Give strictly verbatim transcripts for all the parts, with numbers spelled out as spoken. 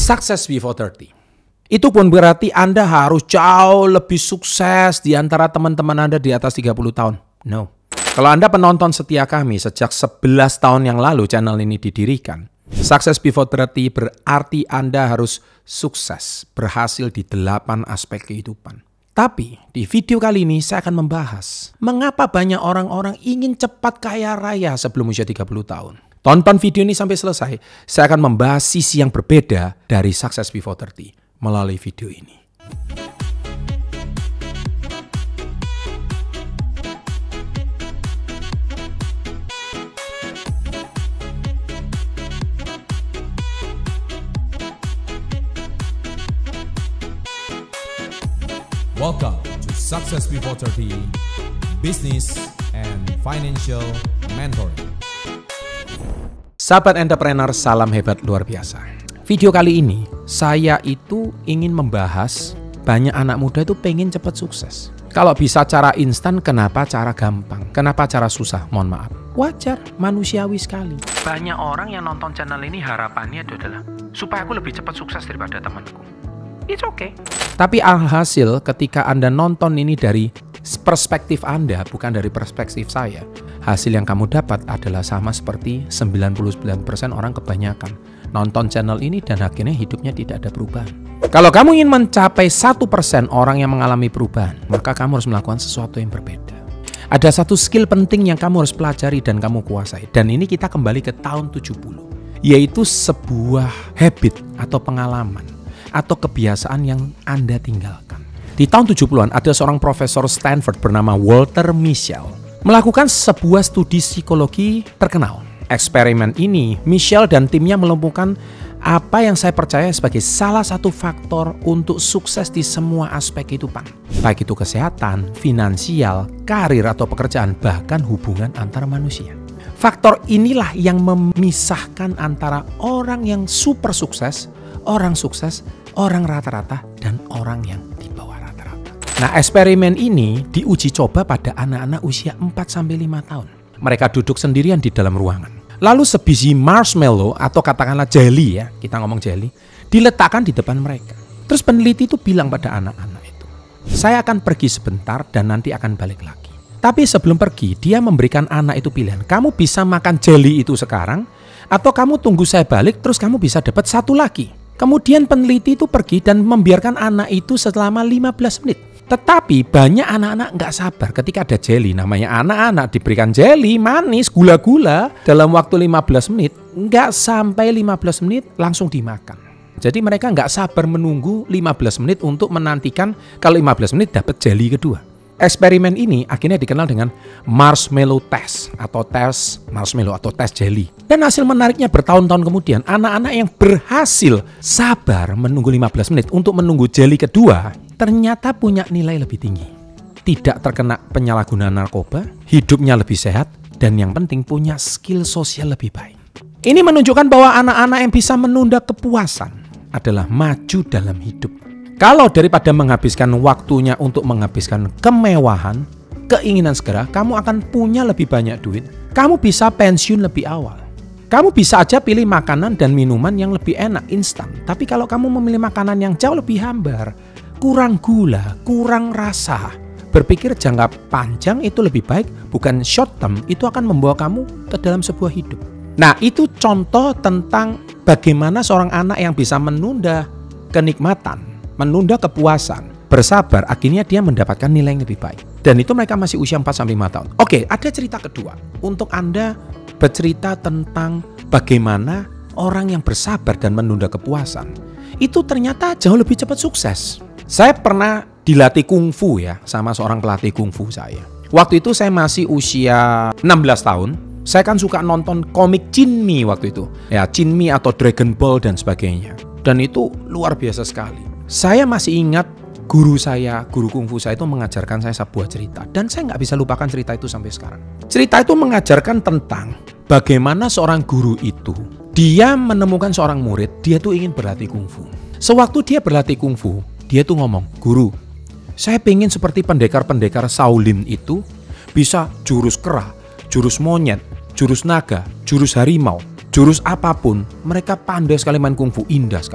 Success before thirty. Itu pun berarti Anda harus jauh lebih sukses di antara teman-teman Anda di atas tiga puluh tahun. No. Kalau Anda penonton setia kami sejak sebelas tahun yang lalu channel ini didirikan, Success before thirty berarti Anda harus sukses, berhasil di delapan aspek kehidupan. Tapi di video kali ini saya akan membahas mengapa banyak orang-orang ingin cepat kaya raya sebelum usia tiga puluh tahun. Tonton video ini sampai selesai. Saya akan membahas sisi yang berbeda dari Success before thirty melalui video ini. Welcome to Success before thirty, Business and Financial Mentoring. Sahabat entrepreneur, salam hebat luar biasa. Video kali ini, saya itu ingin membahas banyak anak muda itu pengen cepat sukses. Kalau bisa cara instan, kenapa cara gampang? Kenapa cara susah? Mohon maaf. Wajar, manusiawi sekali. Banyak orang yang nonton channel ini harapannya adalah supaya aku lebih cepat sukses daripada temanku. It's okay. Tapi alhasil ketika Anda nonton ini dari perspektif Anda, bukan dari perspektif saya, hasil yang kamu dapat adalah sama seperti sembilan puluh sembilan persen orang kebanyakan nonton channel ini dan akhirnya hidupnya tidak ada perubahan. Kalau kamu ingin mencapai satu persen orang yang mengalami perubahan, maka kamu harus melakukan sesuatu yang berbeda. Ada satu skill penting yang kamu harus pelajari dan kamu kuasai. Dan ini kita kembali ke tahun tujuh puluh, yaitu sebuah habit atau pengalaman atau kebiasaan yang Anda tinggalkan. Di tahun tujuh puluhan ada seorang profesor Stanford bernama Walter Mischel melakukan sebuah studi psikologi terkenal. Eksperimen ini, Mischel dan timnya melumpuhkan apa yang saya percaya sebagai salah satu faktor untuk sukses di semua aspek kehidupan. Baik itu kesehatan, finansial, karir atau pekerjaan, bahkan hubungan antar manusia. Faktor inilah yang memisahkan antara orang yang super sukses, orang sukses, orang rata-rata, dan orang yang di bawah rata-rata. Nah, eksperimen ini diuji coba pada anak-anak usia empat sampai lima tahun. Mereka duduk sendirian di dalam ruangan. Lalu sebiji marshmallow atau katakanlah jelly ya, kita ngomong jelly, diletakkan di depan mereka. Terus peneliti itu bilang pada anak-anak itu, saya akan pergi sebentar dan nanti akan balik lagi. Tapi sebelum pergi, dia memberikan anak itu pilihan. Kamu bisa makan jelly itu sekarang, atau kamu tunggu saya balik, terus kamu bisa dapat satu lagi. Kemudian peneliti itu pergi dan membiarkan anak itu selama lima belas menit. Tetapi banyak anak-anak nggak sabar ketika ada jelly. Namanya anak-anak diberikan jelly, manis, gula-gula. Dalam waktu lima belas menit, nggak sampai lima belas menit langsung dimakan. Jadi mereka nggak sabar menunggu lima belas menit untuk menantikan kalau lima belas menit dapat jelly kedua. Eksperimen ini akhirnya dikenal dengan marshmallow test atau tes marshmallow atau tes jelly. Dan hasil menariknya bertahun-tahun kemudian anak-anak yang berhasil sabar menunggu lima belas menit untuk menunggu jelly kedua ternyata punya nilai lebih tinggi. Tidak terkena penyalahgunaan narkoba, hidupnya lebih sehat, dan yang penting punya skill sosial lebih baik. Ini menunjukkan bahwa anak-anak yang bisa menunda kepuasan adalah maju dalam hidup. Kalau daripada menghabiskan waktunya untuk menghabiskan kemewahan, keinginan segera, kamu akan punya lebih banyak duit. Kamu bisa pensiun lebih awal. Kamu bisa aja pilih makanan dan minuman yang lebih enak, instan. Tapi kalau kamu memilih makanan yang jauh lebih hambar, kurang gula, kurang rasa, berpikir jangka panjang itu lebih baik, bukan short term, itu akan membawa kamu ke dalam sebuah hidup. Nah, itu contoh tentang bagaimana seorang anak yang bisa menunda kenikmatan, menunda kepuasan, bersabar, akhirnya dia mendapatkan nilai yang lebih baik. Dan itu mereka masih usia empat sampai lima tahun. Oke, ada cerita kedua. Untuk Anda bercerita tentang bagaimana orang yang bersabar dan menunda kepuasan, itu ternyata jauh lebih cepat sukses. Saya pernah dilatih kungfu ya, sama seorang pelatih kungfu saya. Waktu itu saya masih usia enam belas tahun. Saya kan suka nonton komik Jinmi waktu itu. Ya, Jinmi atau Dragon Ball dan sebagainya. Dan itu luar biasa sekali. Saya masih ingat guru saya, guru kungfu saya itu mengajarkan saya sebuah cerita. Dan saya nggak bisa lupakan cerita itu sampai sekarang. Cerita itu mengajarkan tentang bagaimana seorang guru itu, dia menemukan seorang murid, dia tuh ingin berlatih kungfu. Sewaktu dia berlatih kungfu, dia tuh ngomong, guru, saya pengen seperti pendekar-pendekar Shaolin itu, bisa jurus kera, jurus monyet, jurus naga, jurus harimau, jurus apapun, mereka pandai sekali main kungfu, indah sekali.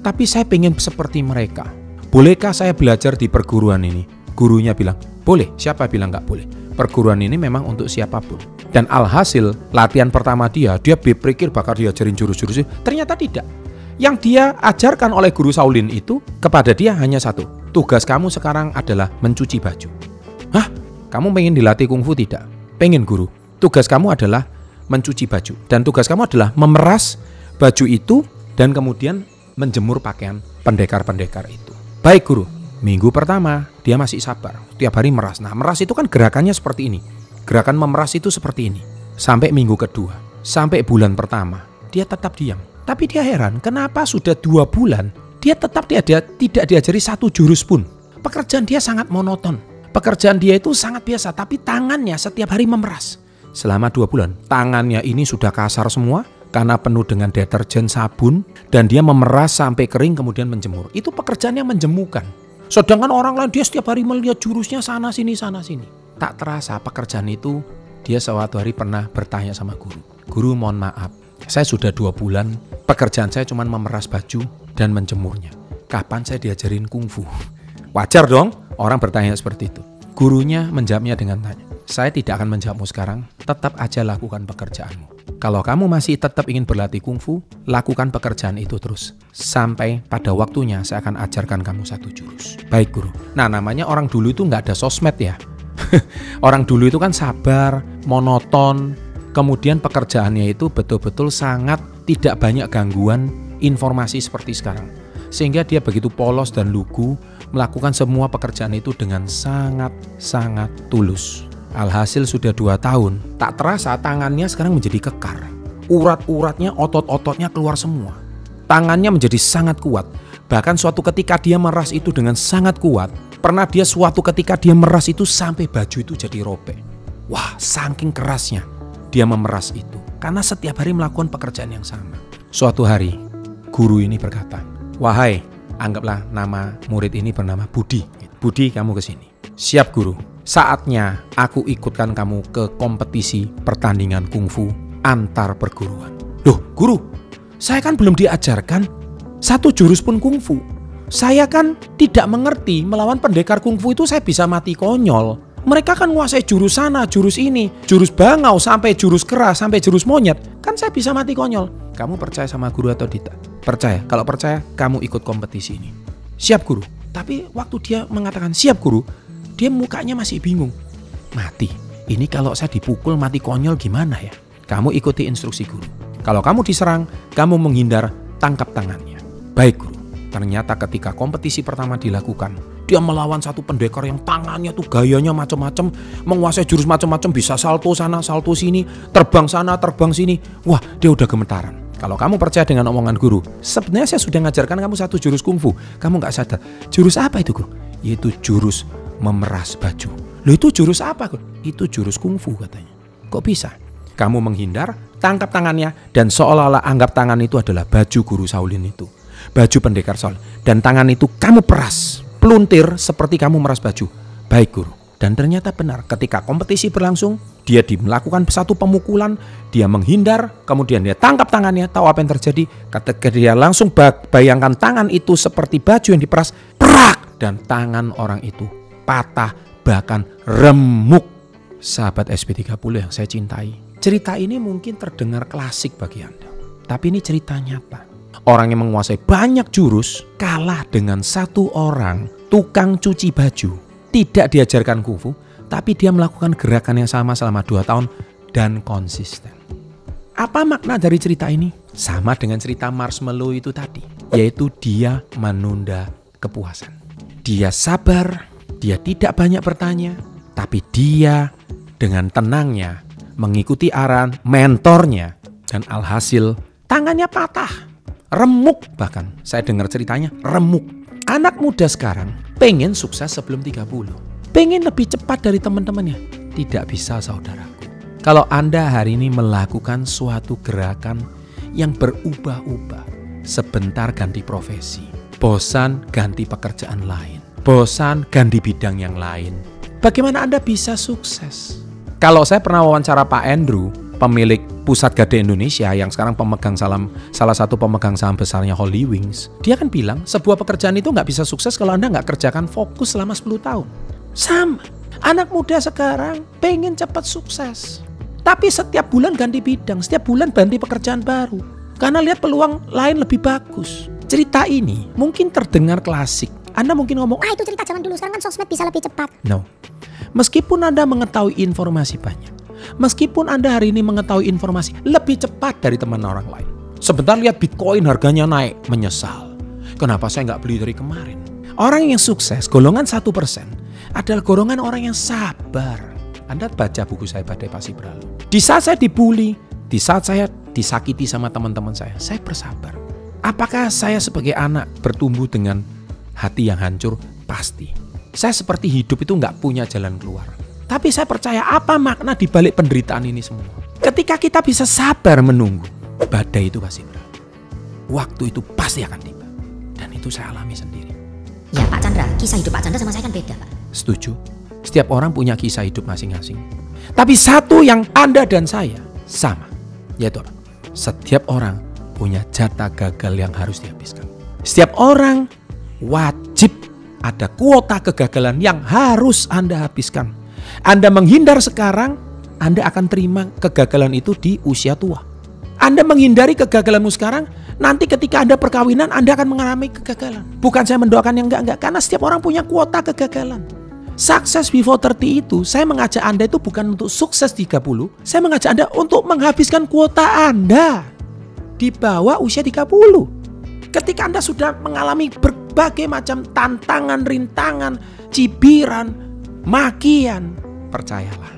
tapi saya pengen seperti mereka. Bolehkah saya belajar di perguruan ini? Gurunya bilang, boleh. Siapa bilang nggak boleh? Perguruan ini memang untuk siapapun. Dan alhasil, latihan pertama dia, dia berpikir bakal diajarin jurus-jurus itu. Ternyata tidak. Yang dia ajarkan oleh guru Shaolin itu, kepada dia hanya satu. Tugas kamu sekarang adalah mencuci baju. Hah? Kamu pengen dilatih kungfu tidak? Pengen guru. Tugas kamu adalah mencuci baju. Dan tugas kamu adalah memeras baju itu dan kemudian menjemur pakaian pendekar-pendekar itu. Baik guru. Minggu pertama dia masih sabar. Tiap hari meras. Nah meras itu kan gerakannya seperti ini. Gerakan memeras itu seperti ini. Sampai minggu kedua. Sampai bulan pertama. Dia tetap diam. Tapi dia heran kenapa sudah dua bulan dia tetap dia, dia tidak diajari satu jurus pun. Pekerjaan dia sangat monoton. Pekerjaan dia itu sangat biasa. Tapi tangannya setiap hari memeras. Selama dua bulan tangannya ini sudah kasar semua. Karena penuh dengan deterjen, sabun, dan dia memeras sampai kering kemudian menjemur. Itu pekerjaan yang menjemukan. Sedangkan orang lain dia setiap hari melihat jurusnya sana sini sana sini. Tak terasa pekerjaan itu dia suatu hari pernah bertanya sama guru. Guru mohon maaf, saya sudah dua bulan pekerjaan saya cuma memeras baju dan menjemurnya. Kapan saya diajarin kungfu? Wajar dong orang bertanya seperti itu. Gurunya menjawabnya dengan tanya. Saya tidak akan menjawabmu sekarang, tetap aja lakukan pekerjaanmu. Kalau kamu masih tetap ingin berlatih kungfu, lakukan pekerjaan itu terus. Sampai pada waktunya saya akan ajarkan kamu satu jurus. Baik guru. Nah namanya orang dulu itu nggak ada sosmed ya. Orang dulu itu kan sabar, monoton. Kemudian pekerjaannya itu betul-betul sangat tidak banyak gangguan informasi seperti sekarang. Sehingga dia begitu polos dan lugu melakukan semua pekerjaan itu dengan sangat-sangat tulus. Alhasil sudah dua tahun, tak terasa tangannya sekarang menjadi kekar. Urat-uratnya, otot-ototnya keluar semua. Tangannya menjadi sangat kuat. Bahkan suatu ketika dia meras itu dengan sangat kuat. Pernah dia suatu ketika dia meras itu sampai baju itu jadi robek. Wah, saking kerasnya dia memeras itu. Karena setiap hari melakukan pekerjaan yang sama. Suatu hari, guru ini berkata, wahai, anggaplah nama murid ini bernama Budi. Budi, kamu ke sini. Siap guru. Saatnya aku ikutkan kamu ke kompetisi pertandingan kungfu antar perguruan. Loh guru, saya kan belum diajarkan satu jurus pun kungfu. Saya kan tidak mengerti melawan pendekar kungfu itu saya bisa mati konyol. Mereka kan menguasai jurus sana, jurus ini, jurus bangau, sampai jurus keras, sampai jurus monyet. Kan saya bisa mati konyol. Kamu percaya sama guru atau tidak? Percaya. Kalau percaya, kamu ikut kompetisi ini. Siap guru. Tapi waktu dia mengatakan siap guru, dia mukanya masih bingung. Mati, ini kalau saya dipukul mati konyol gimana ya? Kamu ikuti instruksi guru. Kalau kamu diserang, kamu menghindar, tangkap tangannya. Baik guru. Ternyata ketika kompetisi pertama dilakukan, dia melawan satu pendekar yang tangannya tuh gayanya macam-macam, menguasai jurus macam-macam, bisa salto sana, salto sini, terbang sana, terbang sini. Wah, dia udah gemetaran. Kalau kamu percaya dengan omongan guru, sebenarnya saya sudah ngajarkan kamu satu jurus kungfu. Kamu nggak sadar. Jurus apa itu guru? Yaitu jurus memeras baju. Loh itu jurus apa? Itu jurus kungfu katanya. Kok bisa? Kamu menghindar, tangkap tangannya, dan seolah-olah anggap tangan itu adalah baju guru Shaolin itu. Baju pendekar Shaolin. Dan tangan itu kamu peras, peluntir seperti kamu meras baju. Baik guru. Dan ternyata benar, ketika kompetisi berlangsung, dia melakukan satu pemukulan, dia menghindar, kemudian dia tangkap tangannya, tahu apa yang terjadi? Ketika dia langsung bayangkan tangan itu seperti baju yang diperas, prak! Dan tangan orang itu patah, bahkan remuk. Sahabat S P tiga puluh yang saya cintai, cerita ini mungkin terdengar klasik bagi Anda, tapi ini cerita nyata. Orang yang menguasai banyak jurus kalah dengan satu orang tukang cuci baju. Tidak diajarkan kungfu, tapi dia melakukan gerakan yang sama selama dua tahun dan konsisten. Apa makna dari cerita ini? Sama dengan cerita marshmallow itu tadi, yaitu dia menunda kepuasan. Dia sabar, dia tidak banyak bertanya, tapi dia dengan tenangnya mengikuti arahan mentornya, dan alhasil tangannya patah, remuk bahkan. Saya dengar ceritanya remuk. Anak muda sekarang pengen sukses sebelum tiga puluh. Pengen lebih cepat dari teman-temannya. Tidak bisa saudaraku. Kalau Anda hari ini melakukan suatu gerakan yang berubah-ubah. Sebentar ganti profesi. Bosan ganti pekerjaan lain. Bosan ganti bidang yang lain. Bagaimana Anda bisa sukses? Kalau saya pernah wawancara Pak Andrew, pemilik Pusat Gadai Indonesia yang sekarang pemegang saham, salah satu pemegang saham besarnya Hollywings, dia kan bilang sebuah pekerjaan itu nggak bisa sukses kalau Anda nggak kerjakan fokus selama sepuluh tahun. Sama, anak muda sekarang pengen cepat sukses, tapi setiap bulan ganti bidang, setiap bulan ganti pekerjaan baru, karena lihat peluang lain lebih bagus. Cerita ini mungkin terdengar klasik. Anda mungkin ngomong, ah itu cerita zaman dulu, sekarang kan sosmed bisa lebih cepat. No, meskipun Anda mengetahui informasi banyak, meskipun Anda hari ini mengetahui informasi lebih cepat dari teman orang lain, sebentar lihat Bitcoin harganya naik, menyesal. Kenapa saya nggak beli dari kemarin? Orang yang sukses, golongan satu persen, adalah golongan orang yang sabar. Anda baca buku saya Badai Pasti Berlalu. Di saat saya dibully, di saat saya disakiti sama teman-teman saya, saya bersabar. Apakah saya sebagai anak bertumbuh dengan hati yang hancur? Pasti. Saya seperti hidup itu nggak punya jalan keluar. Tapi saya percaya apa makna di balik penderitaan ini semua. Ketika kita bisa sabar menunggu, badai itu pasti berlalu. Waktu itu pasti akan tiba. Dan itu saya alami sendiri. Ya Pak Chandra, kisah hidup Pak Chandra sama saya kan beda Pak. Setuju. Setiap orang punya kisah hidup masing-masing. Tapi satu yang Anda dan saya sama. Yaitu apa? Setiap orang punya jatah gagal yang harus dihabiskan. Setiap orang wajib ada kuota kegagalan yang harus Anda habiskan. Anda menghindar sekarang, Anda akan terima kegagalan itu di usia tua. Anda menghindari kegagalanmu sekarang, nanti ketika Anda perkawinan, Anda akan mengalami kegagalan. Bukan saya mendoakan yang enggak-enggak, karena setiap orang punya kuota kegagalan. Success before thirty itu, saya mengajak Anda itu bukan untuk sukses tiga puluh, saya mengajak Anda untuk menghabiskan kuota Anda di bawah usia tiga puluh. Ketika Anda sudah mengalami berbagai macam tantangan, rintangan, cibiran, makian, percayalah,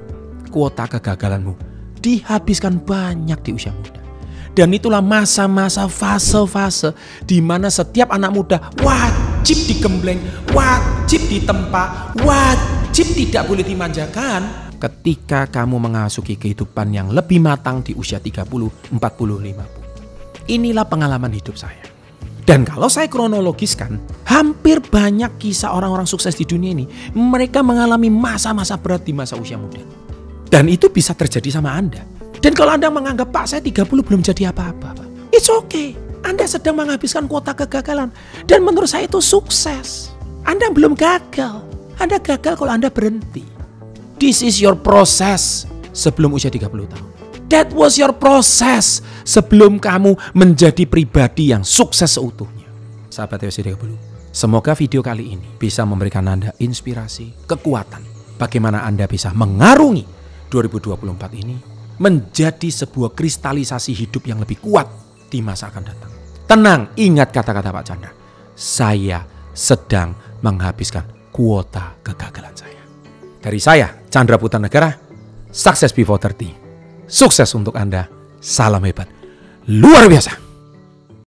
kuota kegagalanmu dihabiskan banyak di usia muda. Dan itulah masa-masa fase-fase di mana setiap anak muda wajib digembleng, wajib ditempa, wajib tidak boleh dimanjakan. Ketika kamu mengasuki kehidupan yang lebih matang di usia tiga puluh, empat puluh, lima puluh. Inilah pengalaman hidup saya. Dan kalau saya kronologiskan, hampir banyak kisah orang-orang sukses di dunia ini, mereka mengalami masa-masa berat di masa usia muda. Dan itu bisa terjadi sama Anda. Dan kalau Anda menganggap, Pak saya tiga puluh belum jadi apa-apa, Pak, it's okay. Anda sedang menghabiskan kuota kegagalan. Dan menurut saya itu sukses. Anda belum gagal. Anda gagal kalau Anda berhenti. This is your process sebelum usia tiga puluh tahun. That was your process sebelum kamu menjadi pribadi yang sukses seutuhnya. Sahabat T W C tiga puluh, semoga video kali ini bisa memberikan Anda inspirasi, kekuatan. Bagaimana Anda bisa mengarungi dua ribu dua puluh empat ini menjadi sebuah kristalisasi hidup yang lebih kuat di masa akan datang. Tenang, ingat kata-kata Pak Chandra. Saya sedang menghabiskan kuota kegagalan saya. Dari saya, Chandra Putra Negara, Success Before thirty. Sukses untuk Anda. Salam hebat. Luar biasa.